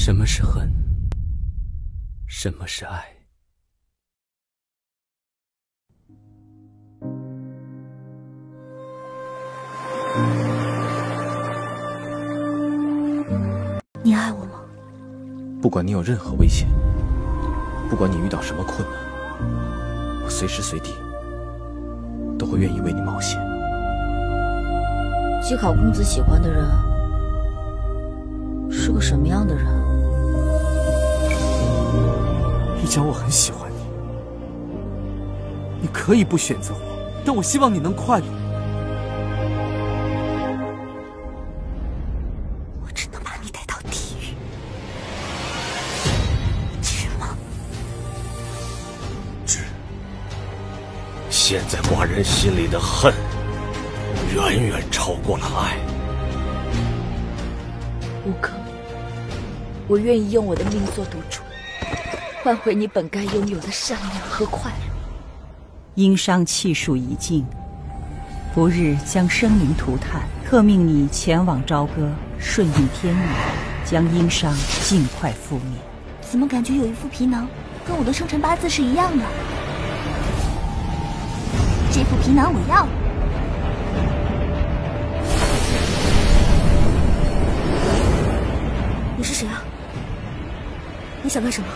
什么是恨？什么是爱？ 你爱我吗？ 不管你有任何危险，不管你遇到什么困难，我随时随地都会愿意为你冒险。 季考公子喜欢的人是个什么样的人？ 一江，我很喜欢你，你可以不选择我，但我希望你能快乐。 我只能把你带到地狱，值吗？ 值。现在寡人心里的恨，远远超过了爱。 吴哥，我愿意用我的命做赌注，换回你本该拥有的善良和快乐。 殷商气数已尽，不日将生灵涂炭，特命你前往朝歌，顺应天意，将殷商尽快覆灭。 怎么感觉有一副皮囊跟我的生辰八字是一样的？这副皮囊我要。你是谁啊？你想干什么？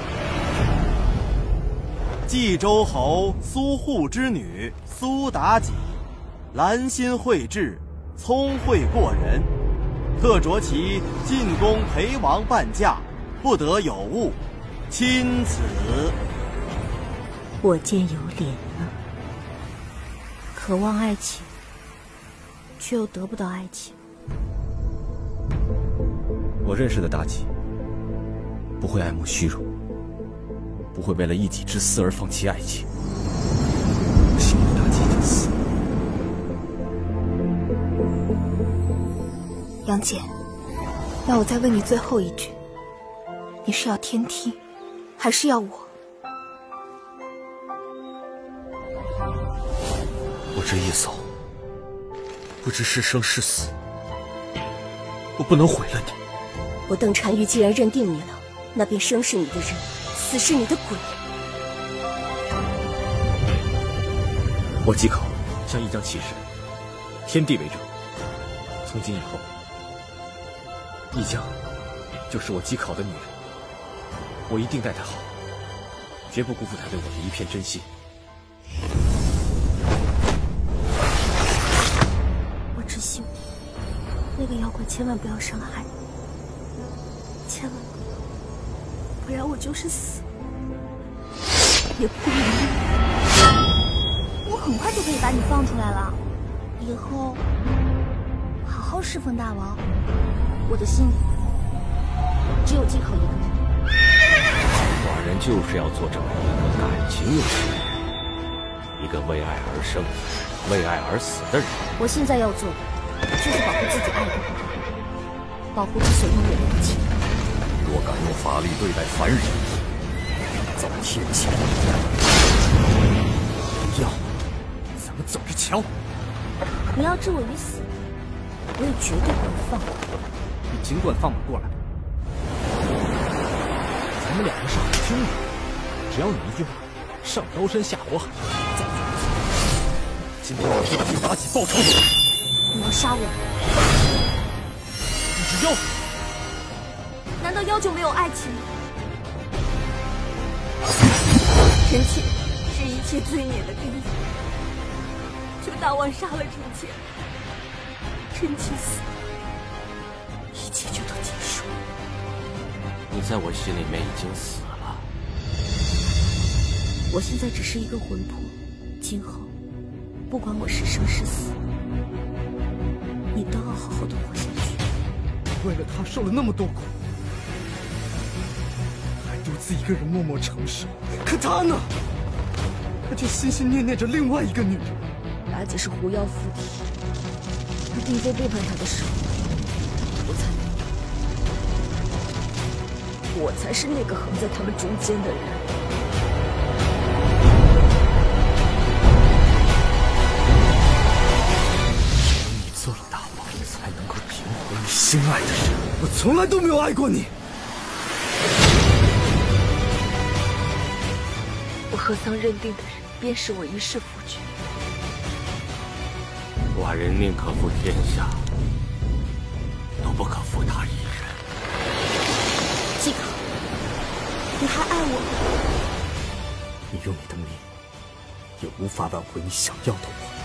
冀州侯苏护之女苏妲己，兰心蕙质，聪慧过人，特着其进宫陪王伴驾，不得有误，钦此。 我见有脸了，渴望爱情，却又得不到爱情。 我认识的妲己，不会爱慕虚荣，不会为了一己之私而放弃爱情。我心里的妲己已经死了。 杨戬，让我再问你最后一句，你是要天梯，还是要我？ 我这一走，不知是生是死，我不能毁了你。 我邓婵玉既然认定你了，那便生是你的人，死是你的鬼。 我季考向一江起誓，天地为证，从今以后，一江就是我季考的女人，我一定待她好，绝不辜负她对我的一片真心。 我只希望那个妖怪千万不要伤害你，千万不然我就是死，也不愿意。我很快就可以把你放出来了，以后好好侍奉大王。我的心里只有季考一个人。 寡人就是要做这么一个感情用事的人，一个为爱而生、为爱而死的人。 我现在要做的就是保护自己爱的人，保护他所拥有的一切。 若敢用法力对待凡人，遭天谴。 要咱们走着瞧。 你要置我于死，我也绝对不会放过你。 你尽管放马过来，咱们两个是好兄弟，只要你一句话，上刀山下火海，再做一次。今天我就替妲己报仇。 你要杀我？ 你是妖？ 难道妖就没有爱情？臣妾是一切罪孽的根源，求大王杀了臣妾。臣妾死，一切就都结束。 你在我心里面已经死了。 我现在只是一个魂魄，今后不管我是生是死，你都要好好的活下去。 为了他受了那么多苦，还独自一个人默默承受。可他呢？他却心心念念着另外一个女人。 妲己是狐妖附体，他并非背叛他的时候，我才是那个横在他们中间的人。 你做了大王，才能够平和你心爱的人。我从来都没有爱过你。 何桑认定的人，便是我一世夫君。 寡人宁可负天下，都不可负他一人。 季考，你还爱我吗？ 你用你的命，也无法挽回你想要的我。